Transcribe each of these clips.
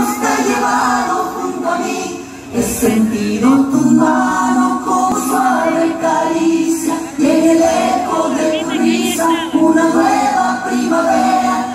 sueños te he llevado junto a mí. He sentido tu mano como suave caricia y en el eco de tu risa una nueva primavera.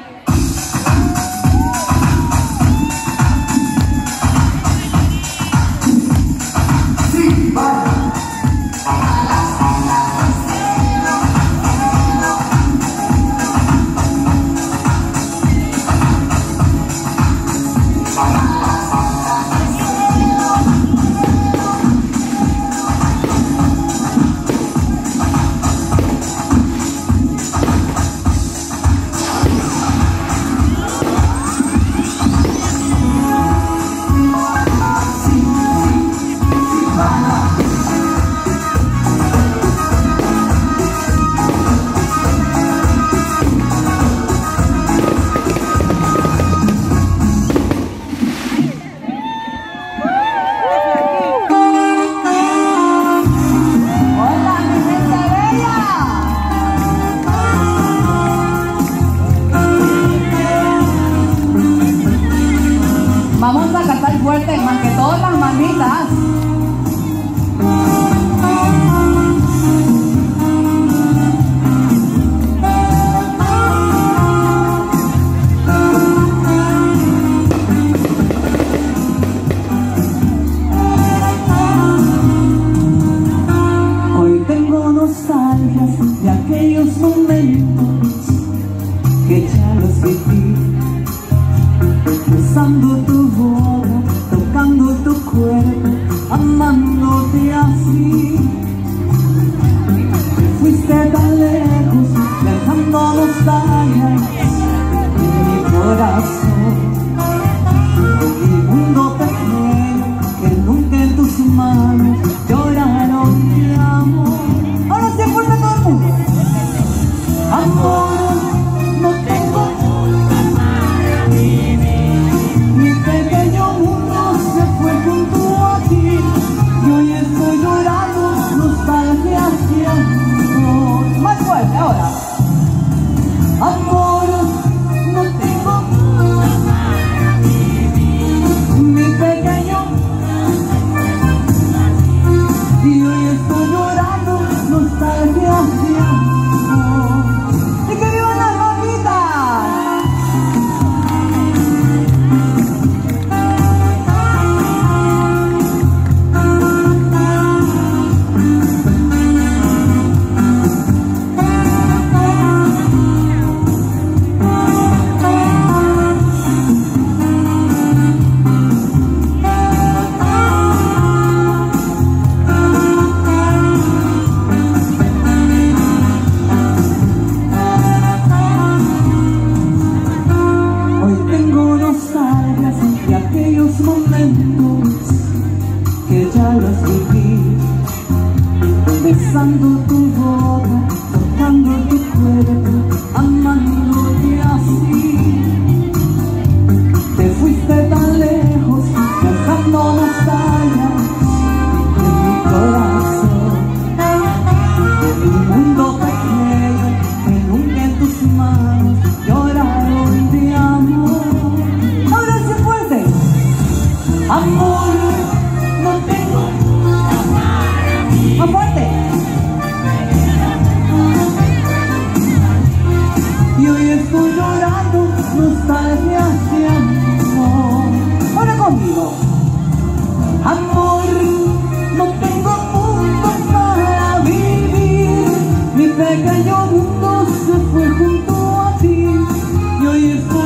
Vamos a cantar fuerte, más que todas las manitas. Hoy tengo nostalgias de aquellos momentos que ya los viví. Besando tu boca, tocando tu cuerpo, amándote así. Fuiste tan lejos, dejando nostalgias en mi corazón. Y mundo pequeño que nunca en tus manos lloraron de amor. Ahora se acuerda todo el mundo. Amor, no tengo ahora. amor, no tengo para vivir. Mi pequeño, y hoy estoy llorando nostalgia de amor. ¡Y que vivan las mamitas! De aquellos momentos que ya los viví, besando tu boca, tocando tu cuerpo, amándote así. Te fuiste tan lejos, dejando nostalgias en mi corazón. Un mundo pequeño que nunca en tus manos lloraron de amor. Amor, no tengo para mí. ¡Más fuerte! Y hoy estoy llorando nostalgia de amor. Ahora conmigo. Amor, no tengo mundo para vivir. Mi pequeño mundo se fue junto a ti. Y hoy estoy